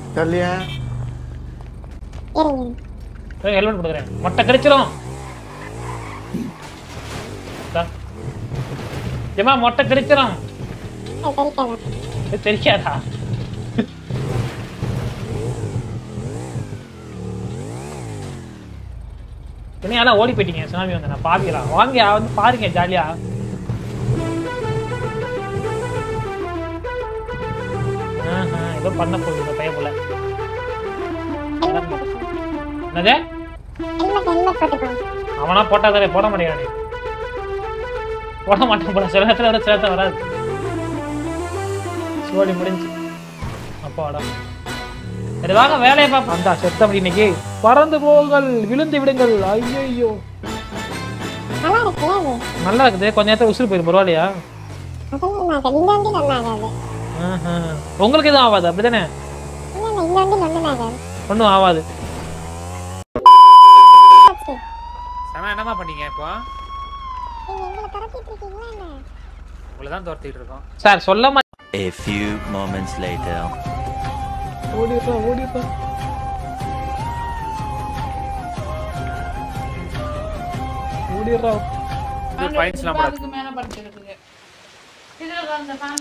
தெரியலையா? ஹெல்மெட் கொடுக்குறேன். மொட்டை கிடைச்சிரும். ஏமா மொட்டை கிடைச்சிரும். தெரியாதா? என்ன ஓடி போயிட்டீங்க சுனாமி வந்து நான் பாக்கலாம் வாங்க வந்து பாருங்க ஜாலியா. ஏதோ பண்ண போகுது பையன் போல. என்னது அவனா போட்டாதானே போட மாட்டேங்கிறானே. போட மாட்டேன் போல சில நேரத்துல விட சேர்த்த வராது. சோழி முடிஞ்சு அப்பாடா. சரி வாங்க வேலையை பார்ப்போம். அந்த செத்தம் இன்னைக்கு பறந்து போங்கள் விழுந்து விடுங்கள். ஐயோ நல்லா இருக்குது. கொஞ்ச நேரத்தை உசுறு போயிடும். பரவாயில்லையா? உங்களுக்கு எதுவும் ஆகாது அப்படித்தானே? ஒன்றும் ஆகாது. என்னமா பண்ணீங்க இப்போ? உங்களை தான் துரத்திட்டு இருக்கோம் சார். சொல்ல மாட்டேன். A few moments later. ஓடிப்பா ஓடிப்பா ஓடிறா. இது ஃபைன்ஸ்லாம் போட. அதுக்கு மேல படிச்சிருக்கு. இதுல அந்த ஃபேன்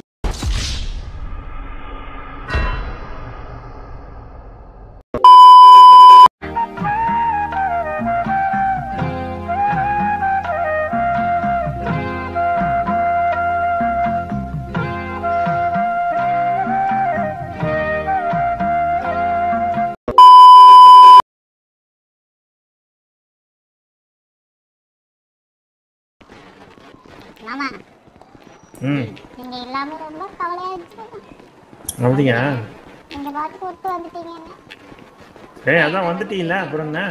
மாமா. நீங்க எல்லாமே ரொம்ப கவலையா இருந்துச்சு. அப்படியா? நீங்க பாட்டு போட்டு வந்துட்டீங்க. ஏய் அதான் வந்துட்டீங்களா அப்புறம் என்ன?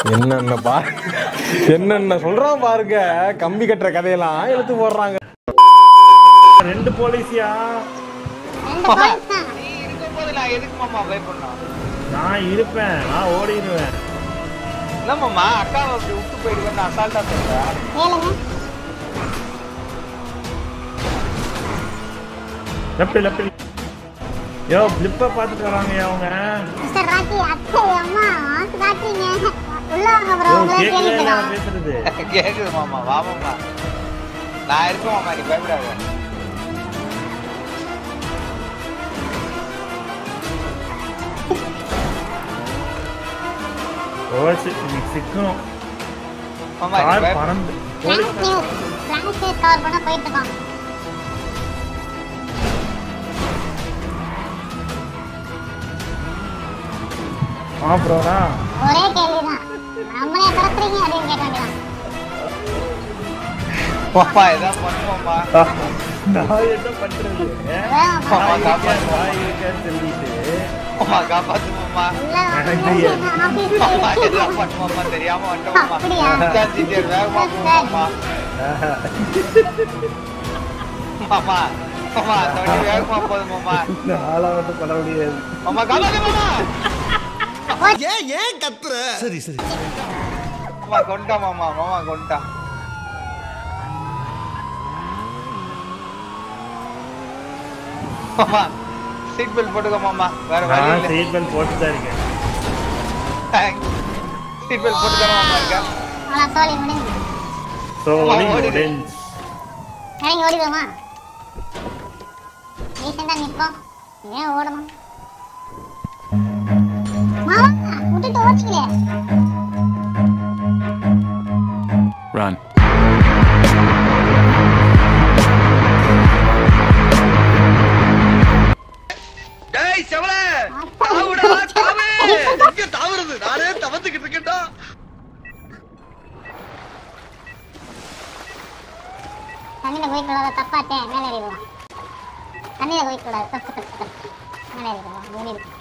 என்னென்ன சொல்றான் பாருங்க. கம்பி கட்டுற கதையெல்லாம் எடுத்து போடுறாங்க. 2 போலீஸியா? 2 போலீஸ் தான். நீ இருக்கும்போது நான் எதுக்கு மாமா பயப்படணும்? நான் இருப்பேன். நான் ஓடிடுவேன். இல்ல மாமா அக்காவை அப்படி விட்டு போயிடுவேன் அசால்ட்டா சொல்றேன். கேளுங்க. லெஃப்ட் யோ பிளிப்ப பாத்துட்டு வராங்க அவங்க. மிஸ்டர் ராக்கி அத்தை அம்மா வாங்க காட்றீங்க. உள்ள வாங்க bro. உங்களை கேக்குதா பேசுறது? கேக்குது மாமா. வா மாமா. நான் இருக்கேன் மாமா. நீ பயப்படாத. ஓச்சு நீ சிக்கணும். மாமா நீ பயப்படாத. பறந்து ஃபிளாஷ் கவர் பண்ண போயிட்டு இருக்கோம். ப்ரோடா ஒரே கேள்விதான். நம்மளே கடத்துறீங்க அப்படின்னு கேட்க வேண்டியதான். மாமா ஏதா பண்ணுவோமா? நான் என்ன பண்றது? மாமா காப்பாத்து. வாய் இருக்கேன்னு சொல்லிட்டு மாமா காப்பாத்து மாமா. மாமா ஏதா பண்ணுவோமா? தெரியாம வந்துட்டோம் மாமா. ஜிஜிர் வேகமா மாமா. மாமா மாமா தோடி வேகமா போது மாமா. ஆளா வந்து பண்ண முடியாது. மாமா காப்பாத்து மாமா. ஏன் கத்துற? சரி மாமா கொண்டா மாமா. மாமா கொண்டா. மாமா சீட் பெல்ட் போட்டுக்கோ மாமா. வேற வழி இல்ல. சீட் பெல்ட் போட்டு தான் இருக்கேன். சீட் பெல்ட் போட்டு தான் மாமா இருக்கா. ஆனா சோலி முடிஞ்சு. சோலி முடிஞ்சு. நீங்க ஓடிடுமா? ரீசெண்டா நிப்போம். ஏன் ஓடணும்? மாமா விட்டுட்டு ஓடிங்களே. Run. டேய் செவல தாவுடா தாவு. எங்க தாவுறது? நானே தவத்துக்கிட்டு இருக்கேன்டா. தண்ணியில போய் கூடாது. தப்பாச்சே. மேலே ஏறிடுவோம். தண்ணியில போய் கூடாது. தப்பு மேலே ஏறிடுவோம்.